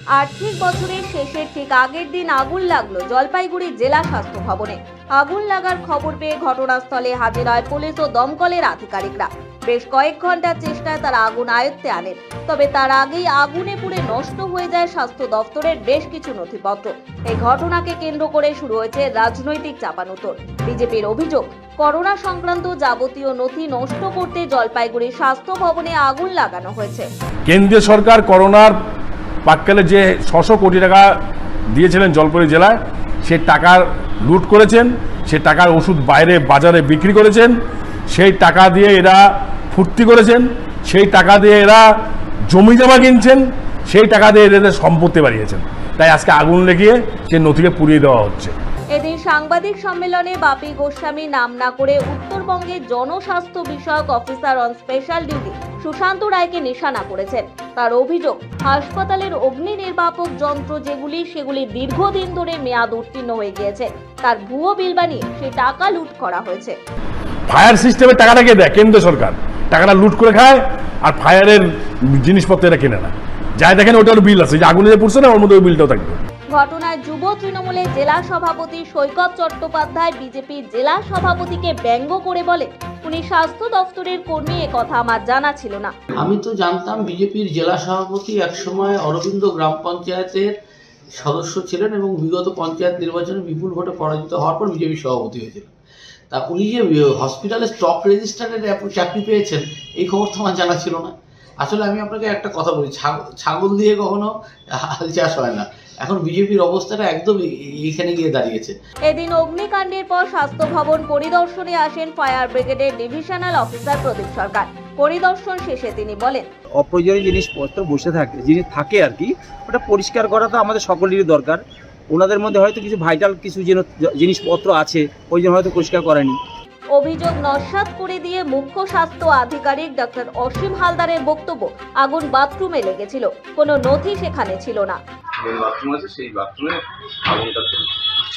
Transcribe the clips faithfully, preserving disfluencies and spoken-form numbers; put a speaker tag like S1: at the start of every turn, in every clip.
S1: আর্থিক বছরের শেষের ঠিক আগের দিন আগুন লাগলো জলপাইগুড়ি জেলা স্বাস্থ্য ভবনে। আগুন লাগার খবর পেয়ে ঘটনাস্থলে হাজির হয় পুলিশ ও দমকলের আধিকারিকরা। বেশ কয়েক ঘন্টার চেষ্টায় তারা আগুন আয়ত্তে আনেন, তবে তার আগেই আগুনে পুড়ে নষ্ট হয়ে যায় স্বাস্থ্য দপ্তরের বেশ কিছু নথিপত্র। এই ঘটনাকে কেন্দ্র করে শুরু হয়েছে রাজনৈতিক চাপানুতর। বিজেপির অভিযোগ, করোনা সংক্রান্ত যাবতীয় নথি নষ্ট করতে জলপাইগুড়ি স্বাস্থ্য ভবনে আগুন লাগানো হয়েছে।
S2: কেন্দ্রীয় সরকার করোনার প্রাক্কালে যে ছশো কোটি টাকা দিয়েছিলেন জলপাইগুড়ি জেলায়, সে টাকা লুট করেছেন, সে টাকার ওষুধ বাইরে বাজারে বিক্রি করেছেন, সেই টাকা দিয়ে এরা ফুর্তি করেছেন, সেই টাকা দিয়ে এরা জমি জমা কিনছেন, সেই টাকা দিয়ে এদের সম্পত্তি বাড়িয়েছেন। তাই আজকে আগুন লেগিয়ে সেই নথিকে পুড়িয়ে দেওয়া হচ্ছে।
S1: এদিন সাংবাদিক সম্মেলনে বাপি গোস্বামী নাম না করে উত্তরবঙ্গের জনস্বাস্থ্য বিষয়ক officer on special duty Sushanta রায়কে নিশানা করেছেন। তার অভিযোগ, হাসপাতালের অগ্নি নির্বাপক যন্ত্র যেগুলি সেগুলি দীর্ঘদিন ধরে মেয়াদ উত্তীর্ণ হয়ে গিয়েছে, তার ভুয়ো বিল বানিয়ে সেই টাকা লুট করা হয়েছে।
S2: ফায়ার সিস্টেমের টাকাটা কে দেয়? কেন্দ্র সরকার টাকাটা লুট করে খায়, আর ফায়ারের জিনিসপত্র এরা কিনে না। যাই দেখেন ওটার বিল আছে, যে আগুনে যে পুড়ছে না ওর মধ্যে ওই বিলটাও থাকবে।
S1: ঘটনায় যুব তৃণমূলের জেলা সভাপতি সৈকত চট্টোপাধ্যায় বিজেপির জেলা সভাপতিকে ব্যঙ্গ করে বলে, উনি স্বাস্থ্য দপ্তরের কর্মী, এ কথা আমার জানা ছিল না।
S3: আমি তো জানতাম বিজেপির জেলা সভাপতি একসময় অরবিন্দ গ্রাম পঞ্চায়েতের সদস্য ছিলেন এবং বিগত পঞ্চায়েত নির্বাচনে বিপুল ভোটে পরাজিত হওয়ার পর বিজেপি সভাপতি হয়েছিলেন। তা উনি যে হসপিটালে স্টক রেজিস্টারের চাকরি পেয়েছেন, এই খবর তো আমার জানা ছিল না। আসলে আমি আপনাকে একটা কথা বলি, ছাগল দিয়ে কখনো হাল চাষ হয় না। এখন বিজেপির অবস্থাটা একদম এইখানে গিয়ে দাঁড়িয়েছে।
S1: এদিন অগ্নিকাণ্ডের পর স্বাস্থ্য ভবন পরিদর্শনে আসেন ফায়ার ব্রিগেডের ডিভিশনাল অফিসার প্রদীপ সরকার। পরিদর্শন শেষে তিনি বলেন,
S4: অপ্রয়োজনীয় জিনিসপত্র বসে থাকে, জিনিস থাকে আর কি, ওটা পরিষ্কার করা তো আমাদের সকলেরই দরকার। ওনাদের মধ্যে হয়তো কিছু ভাইটাল কিছু জিনিসপত্র আছে, ওই জন্য হয়তো পরিষ্কার করেনি।
S1: অভিযোগ নস্যাৎ করে দিয়ে মুখ্য স্বাস্থ্য আধিকারিক ডক্টর অসীম হালদারের বক্তব্য, আগুন বাথরুমে লেগেছিল, কোনো নথি সেখানে ছিল না।
S5: বাথরুম আছে, সেই বাথরুমে আগুনটা চলছে।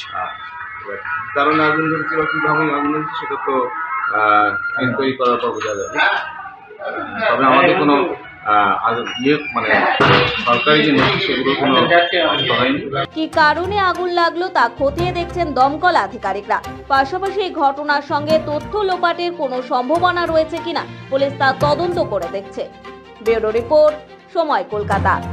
S5: কারণ আগুন ধরেছে বা কিভাবে আগুন ধরেছে সেটা তো এনকোয়ারি করার পর বোঝা যাবে। তবে আমাদের কোনো ইয়ে মানে সরকারি যে নথি সেগুলো কোনো হয়নি।
S1: কি কারণে আগুন লাগলো তা খতিয়ে দেখছেন দমকল আধিকারিকরা। পাশাপাশি এই ঘটনার সঙ্গে তথ্য লোপাটের কোনো সম্ভাবনা রয়েছে কিনা পুলিশ তা তদন্ত করে দেখছে। ব্যুরো রিপোর্ট, সময়, কলকাতা।